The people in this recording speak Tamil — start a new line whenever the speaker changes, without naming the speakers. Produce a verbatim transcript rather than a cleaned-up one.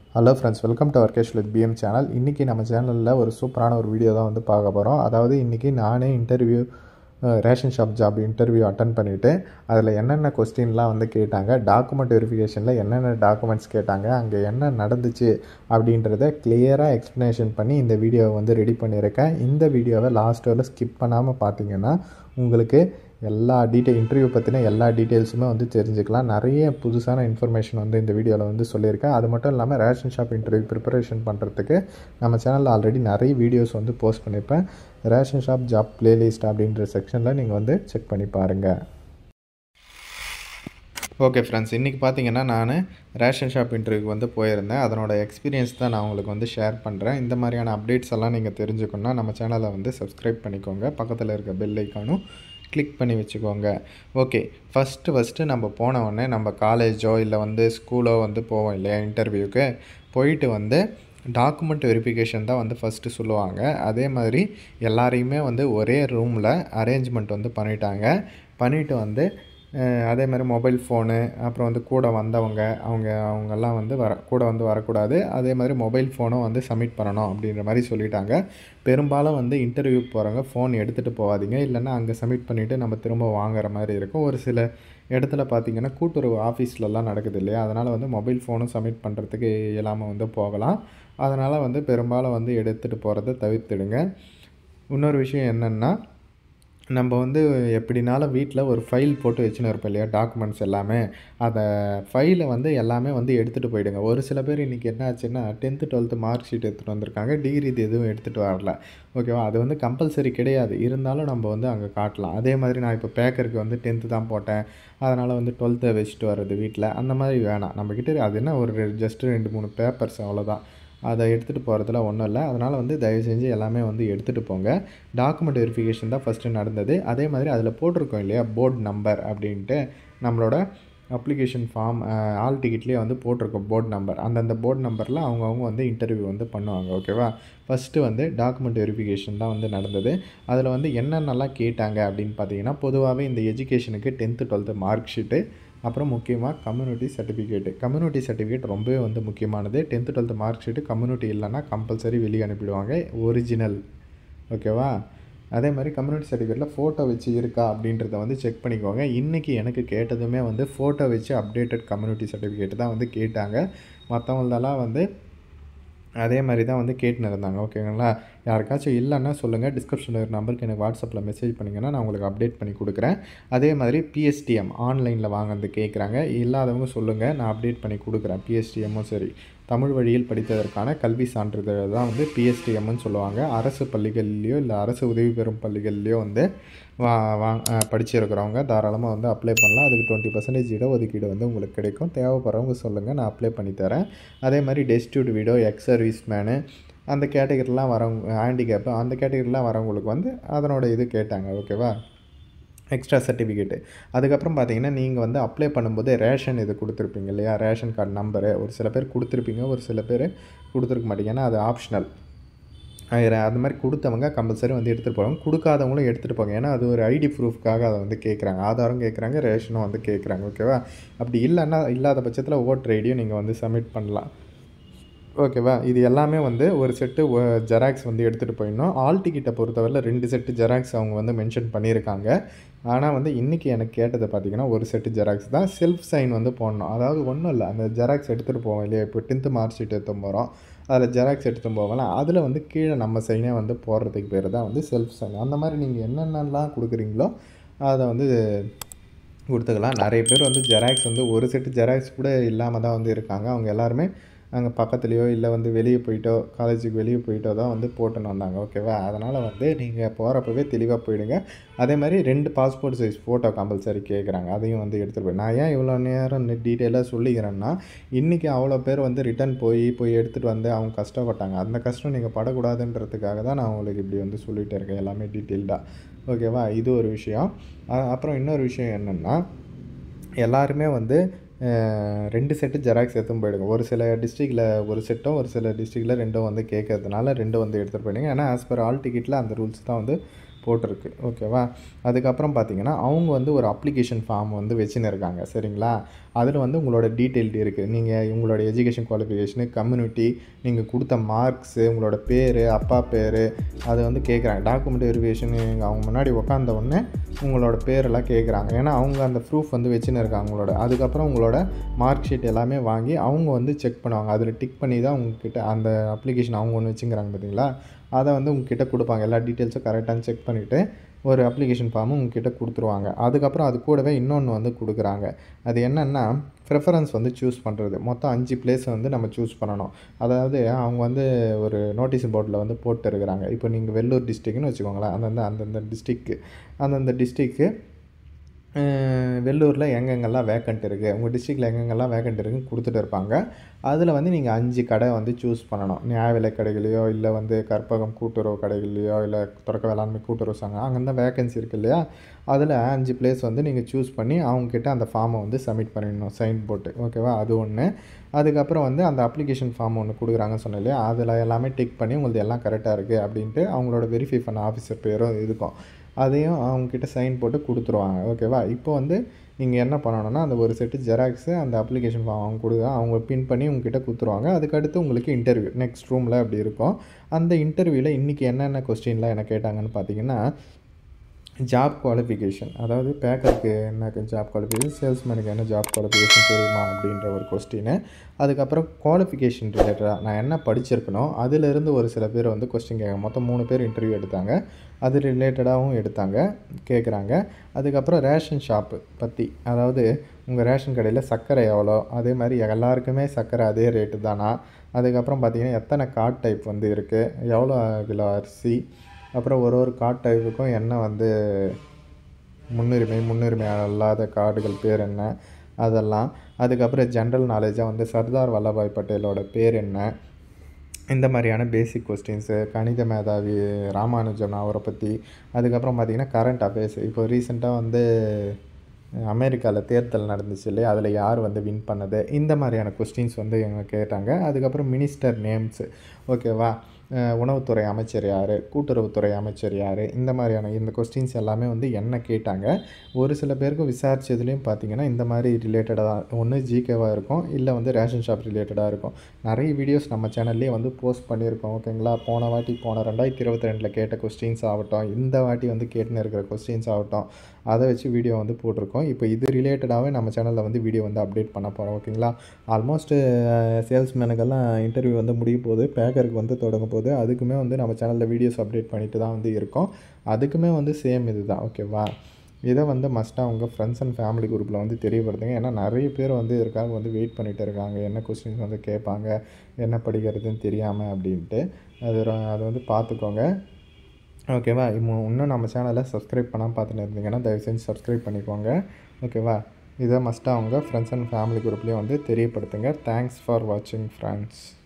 Hello friends, welcome to our cash with PM channel. இன்றைக்கி நம்ம சேனலில் ஒரு சூப்பரான ஒரு வீடியோ தான் வந்து பார்க்க போகிறோம். அதாவது இன்றைக்கி நானே interview ration shop job interview attend பண்ணிவிட்டு அதில் என்னென்ன கொஸ்டின்லாம் வந்து கேட்டாங்க, டாக்குமெண்ட் வெரிஃபிகேஷனில் என்னென்ன டாக்குமெண்ட்ஸ் கேட்டாங்க, அங்கே என்ன நடந்துச்சு அப்படின்றத கிளியராக எக்ஸ்ப்ளனேஷன் பண்ணி இந்த வீடியோவை வந்து ரெடி பண்ணியிருக்கேன். இந்த வீடியோவை லாஸ்ட் வரை ஸ்கிப் பண்ணாமல் பார்த்தீங்கன்னா உங்களுக்கு எல்லா டீட்டெயில் இன்டர்வியூ பற்றின எல்லா டீட்டெயில்ஸுமே வந்து தெரிஞ்சுக்கலாம். நிறைய புதுசான இன்ஃபர்மேஷன் வந்து இந்த வீடியோவில் வந்து சொல்லியிருக்கேன். அது மட்டும் இல்லாமல் ரேஷன் ஷாப் இன்டர்வியூ ப்ரிப்பரேஷன் பண்ணுறதுக்கு நம்ம சேனலில் ஆல்ரெடி நிறைய வீடியோஸ் வந்து போஸ்ட் பண்ணியிருப்பேன். ரேஷன் ஷாப் ஜாப் பிளேலிஸ்ட் அப்படின்ற செக்ஷனில் நீங்கள் வந்து செக் பண்ணி பாருங்கள். ஓகே ஃப்ரெண்ட்ஸ், இன்றைக்கி பார்த்தீங்கன்னா நான் ரேஷன் ஷாப் இன்டர்வியூக்கு வந்து போயிருந்தேன். அதனோட எக்ஸ்பீரியன்ஸ் தான் நான் உங்களுக்கு வந்து ஷேர் பண்ணுறேன். இந்த மாதிரியான அப்டேட்ஸ் எல்லாம் நீங்கள் தெரிஞ்சுக்கணுன்னா நம்ம சேனலை வந்து சப்ஸ்கிரைப் பண்ணிக்கோங்க. பக்கத்தில் இருக்க பெல் ஐக்கானும் கிளிக் பண்ணி வச்சுக்கோங்க. ஓகே, ஃபஸ்ட்டு ஃபஸ்ட்டு நம்ம போன உடனே நம்ம காலேஜோ இல்லை வந்து ஸ்கூலோ வந்து போவோம் இல்லையா இன்டர்வியூக்கு. போயிட்டு வந்து டாக்குமெண்ட் வெரிஃபிகேஷன் தான் வந்து ஃபஸ்ட்டு சொல்லுவாங்க. அதே மாதிரி எல்லாரையுமே வந்து ஒரே ரூமில் அரேஞ்ச்மெண்ட் வந்து பண்ணிட்டாங்க. பண்ணிவிட்டு வந்து அதே மாதிரி மொபைல் ஃபோனு, அப்புறம் வந்து கூட வந்தவங்க அவங்க அவங்கெல்லாம் வந்து வர கூட வந்து வரக்கூடாது. அதே மாதிரி மொபைல் ஃபோனும் வந்து சப்மிட் பண்ணணும் அப்படின்ற மாதிரி சொல்லிட்டாங்க. பெரும்பாலும் வந்து இன்டர்வியூக்கு போகிறவங்க ஃபோன் எடுத்துகிட்டு போகாதீங்க, இல்லைன்னா அங்கே சப்மிட் பண்ணிவிட்டு நம்ம திரும்ப வாங்குற மாதிரி இருக்கும். ஒரு சில இடத்துல பார்த்திங்கன்னா கூட்டுறவு ஆஃபீஸ்லலாம் நடக்குது இல்லையா, அதனால் வந்து மொபைல் ஃபோனும் சப்மிட் பண்ணுறதுக்கு இயலாமல் வந்து போகலாம். அதனால் வந்து பெரும்பாலும் வந்து எடுத்துகிட்டு போகிறத தவிர்த்துடுங்க. இன்னொரு விஷயம் என்னென்னா, நம்ம வந்து எப்படினாலும் வீட்டில் ஒரு ஃபைல் போட்டு வச்சுன்னு இருப்போம் இல்லையா, டாக்குமெண்ட்ஸ் எல்லாமே. அதை ஃபைலை வந்து எல்லாமே வந்து எடுத்துகிட்டு போயிடுங்க. ஒரு சில பேர் இன்றைக்கி என்ன ஆச்சுன்னா டென்த்து டுவெல்த்து மார்க் ஷீட் எடுத்துகிட்டு வந்திருக்காங்க, டிகிரி இது எதுவும் எடுத்துகிட்டு வரல. ஓகேவா, அது வந்து கம்பல்சரி கிடையாது, இருந்தாலும் நம்ம வந்து அங்கே காட்டலாம். அதே மாதிரி நான் இப்போ பேக்கருக்கு வந்து டென்த்து தான் போட்டேன், அதனால் வந்து டுவெல்த்தை வச்சுட்டு வர்றது வீட்டில் அந்த மாதிரி வேணாம். நம்மக்கிட்ட அது என்ன ஒரு ஜஸ்ட்டு ரெண்டு மூணு பேப்பர்ஸ் அவ்வளோதான், அதை எடுத்துகிட்டு போகிறதுல ஒன்றும் இல்லை. அதனால் வந்து தயவு செஞ்சு எல்லாமே வந்து எடுத்துகிட்டு போங்க. டாக்குமெண்ட் வெரிஃபிகேஷன் தான் ஃபஸ்ட்டு நடந்தது. அதே மாதிரி அதில் போட்டிருக்கோம் இல்லையா போர்டு நம்பர் அப்படின்ட்டு, நம்மளோட அப்ளிகேஷன் ஃபார்ம் ஆல் டிக்கெட்லேயே வந்து போட்டிருக்கோம் போர்டு நம்பர். அந்தந்த போர்டு நம்பரில் அவங்கவுங்க வந்து இன்டர்வியூ வந்து பண்ணுவாங்க. ஓகேவா, ஃபஸ்ட்டு வந்து டாக்குமெண்ட் வெரிஃபிகேஷன் தான் வந்து நடந்தது. அதில் வந்து என்னென்னலாம் கேட்டாங்க அப்படின்னு பார்த்தீங்கன்னா, பொதுவாகவே இந்த எஜுகேஷனுக்கு டென்த்து டுவெல்த்து மார்க் ஷீட்டு, அப்புறம் முக்கியமாக கம்யூனிட்டி சர்டிஃபிகேட்டு. கம்யூனிட்டி சர்டிஃபிகேட் ரொம்பவே வந்து முக்கியமானது. Tenth twelfth mark sheet community இல்லைன்னா கம்பல்சரி வெளியே அனுப்பிடுவாங்க, ஒரிஜினல். ஓகேவா, அதே மாதிரி கம்யூனிட்டி சர்டிஃபிகேட்டில் ஃபோட்டோ வச்சு இருக்கா அப்படின்றத வந்து செக் பண்ணிக்கோங்க. இன்றைக்கி எனக்கு கேட்டதுமே வந்து ஃபோட்டோ வச்சு அப்டேட்டட் கம்யூனிட்டி சர்டிஃபிகேட் தான் வந்து கேட்டாங்க. மற்றவங்களதெல்லாம் வந்து அதே மாதிரி தான் வந்து கேட்டுன்னு இருந்தாங்க. ஓகேங்களா, யாருக்காச்சும் இல்லைன்னா சொல்லுங்கள், டிஸ்கிரிப்ஷனில் ஒரு நம்பருக்கு எனக்கு வாட்ஸ்அப்பில் மெசேஜ் பண்ணிங்கன்னா நான் உங்களுக்கு அப்டேட் பண்ணி கொடுக்குறேன். அதே மாதிரி பிஎஸ்டிஎம் ஆன்லைனில் வாங்கிறது கேட்குறாங்க, இல்லாதவங்க சொல்லுங்கள், நான் அப்டேட் பண்ணி கொடுக்குறேன். பிஎஸ்டிஎம்மும் சரி, தமிழ் வழியில் படித்ததற்கான கல்வி சான்றிதழ் தான் வந்து பிஎஸ்டிஎம்னு சொல்லுவாங்க. அரசு பள்ளிகள்லேயோ இல்லை அரசு உதவி பெறும் பள்ளிகள்லேயோ வந்து வா வா படிச்சிருக்கிறவங்க தாராளமாக வந்து அப்ளை பண்ணலாம். அதுக்கு டுவெண்ட்டி பர்சன்டேஜ் இடஒதுக்கீடு வந்து உங்களுக்கு கிடைக்கும். தேவைப்படுறவங்க சொல்லுங்கள், நான் அப்ளை பண்ணி தரேன். அதே மாதிரி டெஸ்டியூட் வீடோ, எக்ஸ் சர்வீஸ் மேனு, அந்த கேட்டகரிலாம் வரவங்க, ஹேண்டிகேப்பு, அந்த கேட்டகரிலாம் வரவங்களுக்கு வந்து அதனோட இது கேட்டாங்க. ஓகேவா, எக்ஸ்ட்ரா சர்டிஃபிகேட்டு. அதுக்கப்புறம் பார்த்தீங்கன்னா, நீங்கள் வந்து அப்ளை பண்ணும்போது ரேஷன் இது கொடுத்துருப்பீங்க இல்லையா, ரேஷன் கார்டு நம்பரு ஒரு சில பேர் கொடுத்துருப்பீங்க, ஒரு சில பேர் கொடுத்துருக்க மாட்டீங்க, ஏன்னா அது ஆப்ஷனல். அது மாதிரி கொடுத்தவங்க கம்பல்சரி வந்து எடுத்துகிட்டு போகிறாங்க, கொடுக்காதவங்களும் எடுத்துகிட்டு போங்க. ஏன்னா அது ஒரு ஐடி ப்ரூஃப்காக அதை வந்து கேட்குறாங்க. ஆதாரம் கேட்குறாங்க, ரேஷனும் வந்து கேட்குறாங்க. ஓகேவா, அப்படி இல்லைன்னா இல்லாத பட்சத்தில் ஓட்டர் ஐடியும் நீங்கள் வந்து சப்மிட் பண்ணலாம். ஓகேவா, இது எல்லாமே வந்து ஒரு செட்டு ஜெராக்ஸ் வந்து எடுத்துகிட்டு போயிடணும். ஆல் டிக்கெட்டை பொறுத்தவரையில் ரெண்டு செட்டு ஜெராக்ஸ் அவங்க வந்து மென்ஷன் பண்ணியிருக்காங்க. ஆனால் வந்து இன்றைக்கி எனக்கு கேட்டதை பார்த்திங்கன்னா ஒரு செட்டு ஜெராக்ஸ் தான். செல்ஃப் சைன் வந்து போடணும். அதாவது ஒன்றும் இல்லை, அந்த ஜெராக்ஸ் எடுத்துகிட்டு போவோம் இல்லையா, இப்போ டென்த்து மார்க் ஷீட் எடுத்து போகிறோம், அதில் ஜெராக்ஸ் எடுத்து போகலாம். அதில் வந்து கீழே நம்ம சைனே வந்து போடுறதுக்கு பேர் தான் வந்து செல்ஃப் சைன். அந்த மாதிரி நீங்கள் என்னென்னலாம் கொடுக்குறீங்களோ அதை வந்து கொடுத்துக்கலாம். நிறைய பேர் வந்து ஜெராக்ஸ் வந்து ஒரு செட்டு ஜெராக்ஸ் கூட இல்லாமல் தான் வந்து இருக்காங்க. அவங்க எல்லாருமே அங்கே பக்கத்துலேயோ இல்லை வந்து வெளியே போயிட்டோ, காலேஜுக்கு வெளியே போயிட்டோ தான் வந்து போட்டுன்னு வந்தாங்க. ஓகேவா, அதனால் வந்து நீங்கள் போகிறப்பவே தெளிவாக போயிடுங்க. அதே மாதிரி ரெண்டு பாஸ்போர்ட் சைஸ் ஃபோட்டோ கம்பல்சரி கேட்குறாங்க, அதையும் வந்து எடுத்துகிட்டு போய். நான் ஏன் இவ்வளோ நேரம் டீட்டெயிலாக சொல்லிக்கிறேன்னா, இன்றைக்கி அவ்வளோ பேர் வந்து ரிட்டன் போய் போய் எடுத்துகிட்டு வந்து அவங்க கஷ்டப்பட்டாங்க. அந்த கஷ்டம் நீங்கள் படக்கூடாதுன்றதுக்காக தான் நான் உங்களுக்கு இப்படி வந்து சொல்லிகிட்டே இருக்கேன், எல்லாமே டீட்டெயில்டாக. ஓகேவா, இது ஒரு விஷயம். அப்புறம் இன்னொரு விஷயம் என்னென்னா, எல்லாருமே வந்து ரெண்டு செட்டு ஜெராக்ஸ் எடுத்துன்னு போயிடுங்க. ஒரு சில டிஸ்ட்ரிக்டில் ஒரு செட்டும் ஒரு சில டிஸ்ட்ரிக்டில் ரெண்டும் வந்து கேட்கறதுனால ரெண்டும் வந்து எடுத்துகிட்டு போயிடுங்க. ஏன்னா ஆஸ் பர் ஆல் டிக்கெட்டில் அந்த ரூல்ஸ் தான் வந்து போட்டிருக்கு. ஓகேவா, அதுக்கப்புறம் பார்த்திங்கன்னா அவங்க வந்து ஒரு அப்ளிகேஷன் ஃபார்ம் வந்து வச்சுன்னு இருக்காங்க. சரிங்களா, அதில் வந்து உங்களோட டீட்டெயில் இருக்குது. நீங்கள் உங்களோட எஜுகேஷன் குவாலிஃபிகேஷனு, கம்யூனிட்டி, நீங்கள் கொடுத்த மார்க்ஸு, உங்களோட பேர், அப்பா பேர், அதை வந்து கேட்குறாங்க. டாக்குமெண்ட் வெரிஃபிகேஷன் அவங்க முன்னாடி உட்காந்த உடனே உங்களோட பேரெல்லாம் கேட்குறாங்க. ஏன்னா அவங்க அந்த ப்ரூஃப் வந்து வச்சுன்னு இருக்காங்க உங்களோட. அதுக்கப்புறம் உங்களோட மார்க் ஷீட் எல்லாமே வாங்கி அவங்க வந்து செக் பண்ணுவாங்க. அதில் டிக் பண்ணி தான் உங்ககிட்ட அந்த அப்ளிகேஷன் அவங்க ஒன்று வச்சுக்கிறாங்க பார்த்தீங்களா, அதை வந்து உங்ககிட்ட கொடுப்பாங்க. எல்லா டீட்டெயில்ஸும் கரெக்டானு செக் பண்ணிவிட்டு ஒரு அப்ளிகேஷன் ஃபார்மு உங்ககிட்ட கொடுத்துருவாங்க. அதுக்கப்புறம் அது கூடவே இன்னொன்று வந்து கொடுக்குறாங்க. அது என்னென்னா ப்ரிஃபரன்ஸ் வந்து சூஸ் பண்ணுறது. மொத்தம் அஞ்சு பிளேஸ் வந்து நம்ம சூஸ் பண்ணணும். அதாவது அவங்க வந்து ஒரு நோட்டீஸ் போர்டில் வந்து போட்டு இருக்கிறாங்க. இப்போ நீங்கள் வெள்ளூர் டிஸ்ட்ரிக்ட்னு வச்சுக்கோங்களேன். அந்தந்த அந்தந்த டிஸ்ட்ரிக்கு அந்தந்த டிஸ்ட்ரிக்கு வெள்ளூரில் எங்கெங்கெல்லாம் வேக்கண்ட் இருக்குது, உங்கள் டிஸ்ட்ரிக்டில் எங்கெங்கெல்லாம் வேக்கண்ட் இருக்குதுன்னு கொடுத்துட்டு இருப்பாங்க. அதில் வந்து நீங்கள் அஞ்சு கடை வந்து சூஸ் பண்ணணும். நியாய விலை கடைகளையோ, இல்லை வந்து கற்பகம் கூட்டுறவு கடைகள்லையோ, இல்லை தொடக்க வேளாண்மை கூட்டுறவு சங்கம் அங்கே தான் வேக்கன்சி இருக்குது இல்லையா, அதில் அஞ்சு பிளேஸ் வந்து நீங்கள் சூஸ் பண்ணி அவங்கக்கிட்ட அந்த ஃபார்மை வந்து சப்மிட் பண்ணிடணும் சைன் போட்டு. ஓகேவா, அது ஒன்று. அதுக்கப்புறம் வந்து அந்த அப்ளிகேஷன் ஃபார்ம் ஒன்று கொடுக்குறாங்கன்னு சொன்னேன் இல்லையா, அதில் எல்லாமே டிக் பண்ணி உங்களுக்கு எல்லாம் கரெக்டாக இருக்குது அப்படின்ட்டு அவங்களோட வெரிஃபை பண்ண ஆஃபீஸர் பேரும் இருக்கும். அதையும் அவங்கக்கிட்ட சைன் போட்டு கொடுத்துருவாங்க. ஓகேவா, இப்போ வந்து நீங்கள் என்ன பண்ணணும்னா அந்த ஒரு செட்டு ஜெராக்ஸு அந்த அப்ளிகேஷன் ஃபார்ம் அவங்க கொடுங்க, அவங்க பின் பண்ணி உங்ககிட்ட கொடுத்துருவாங்க. அதுக்கடுத்து உங்களுக்கு இன்டர்வியூ நெக்ஸ்ட் ரூமில் அப்படி இருக்கும். அந்த இன்டர்வியூவில் இன்றைக்கி என்னென்ன கொஸ்டின்லாம் என்ன கேட்டாங்கன்னு பார்த்தீங்கன்னா, ஜாப் குவாலிஃபிகேஷன், அதாவது பேக்கருக்கு என்ன ஜாப் குவாலிஃபிகேஷன், சேல்ஸ்மேனுக்கு என்ன ஜாப் குவாலிஃபிகேஷன் தெரியுமா அப்படின்ற ஒரு கொஸ்டின். அதுக்கப்புறம் குவாலிஃபிகேஷன் ரிலேட்டடாக நான் என்ன படிச்சிருக்கணும் அதிலிருந்து ஒரு சில பேர் வந்து கொஸ்டின் கேட்க, மொத்தம் மூணு பேர் இன்டர்வியூ எடுத்தாங்க. அது ரிலேட்டடாகவும் எடுத்தாங்க கேட்குறாங்க. அதுக்கப்புறம் ரேஷன் ஷாப்பு பற்றி, அதாவது உங்கள் ரேஷன் கடையில் சர்க்கரை எவ்வளோ, அதே மாதிரி எல்லாருக்குமே சர்க்கரை அதே ரேட்டு தானா, அதுக்கப்புறம் பார்த்திங்கன்னா எத்தனை கார்ட் டைப் வந்து இருக்குது, எவ்வளோ கிலோ அரிசி, அப்புறம் ஒரு ஒரு கார்ட் டைப்புக்கும் என்ன வந்து முன்னுரிமை, முன்னுரிமை அல்லாத கார்டுகள் பேர் என்ன, அதெல்லாம். அதுக்கப்புறம் ஜென்ரல் நாலேஜாக வந்து சர்தார் வல்லபாய் பட்டேலோட பேர் என்ன, இந்த மாதிரியான பேசிக் கொஸ்டின்ஸு. கணித மேதாவி ராமானுஜம் அவரை பற்றி. அதுக்கப்புறம் பார்த்திங்கன்னா கரண்ட் அஃபேர்ஸ், இப்போ ரீசெண்டாக வந்து அமெரிக்காவில் தேர்தல் நடந்துச்சு இல்லையா, அதில் யார் வந்து வின் பண்ணது, இந்த மாதிரியான கொஸ்டின்ஸ் வந்து எங்க கேட்டாங்க. அதுக்கப்புறம் மினிஸ்டர் நேம்ஸு, ஓகேவா, உணவுத்துறை அமைச்சர் யார், கூட்டுறவுத்துறை அமைச்சர் யார், இந்த மாதிரியான இந்த கொஸ்டின்ஸ் எல்லாமே வந்து என்ன கேட்டாங்க. ஒரு சில பேருக்கு விசாரித்ததுலேயும் பார்த்திங்கன்னா இந்த மாதிரி ரிலேட்டடாக ஒன்று ஜிகேவாக இருக்கும், இல்லை வந்து ரேஷன் ஷாப் ரிலேட்டடாக இருக்கும். நிறைய வீடியோஸ் நம்ம சேனல்லேயே வந்து போஸ்ட் பண்ணியிருக்கோம். ஓகேங்களா, போன வாட்டி போன ரெண்டாயிரத்தி இருபத்தி ரெண்டில் கேட்ட கொஸ்டின்ஸ் ஆகட்டும், இந்த வாட்டி வந்து கேட்டுன்னு இருக்கிற கொஸ்டின்ஸ் ஆகட்டும், அதை வச்சு வீடியோ வந்து போட்டிருக்கோம். இப்போ இது ரிலேட்டடாகவே நம்ம சேனலில் வந்து வீடியோ வந்து அப்டேட் பண்ண போகிறோம். ஓகேங்களா, ஆல்மோஸ்ட்டு சேல்ஸ்மேனுக்கெல்லாம் இன்டர்வியூ வந்து முடிய போகுது, பேக்கருக்கு வந்து தொடங்க போகுது. அதுக்குமே வந்து நம்ம சேனலில் வீடியோஸ் அப்டேட் பண்ணிட்டு தான் வந்து இருக்கோம். அதுக்குமே வந்து சேம் இது தான். ஓகேவா, இதை வந்து மஸ்ட்டாக உங்கள் ஃப்ரெண்ட்ஸ் அண்ட் ஃபேமிலி குரூப்பில் வந்து தெரியப்படுத்துங்க. ஏன்னா நிறைய பேர் வந்து இருக்காங்க வந்து வெயிட் பண்ணிகிட்டு இருக்காங்க, என்ன கொஸ்டின்ஸ் வந்து கேட்பாங்க, என்ன படிக்கிறதுன்னு தெரியாமல் அப்படின்ட்டு. அது அது வந்து பார்த்துக்கோங்க. ஓகேவா, இன்னும் நம்ம சேனலை சப்ஸ்கிரைப் பண்ணாமல் பார்த்துட்டு இருந்தீங்கன்னா தயவு செஞ்சு சப்ஸ்கிரைப் பண்ணிக்கோங்க. ஓகேவா, இதை மஸ்ட்டாக உங்கள் ஃப்ரெண்ட்ஸ் அண்ட் ஃபேமிலி குரூப்லேயும் வந்து தெரியப்படுத்துங்க. தேங்க்ஸ் ஃபார் வாட்சிங் ஃப்ரெண்ட்ஸ்.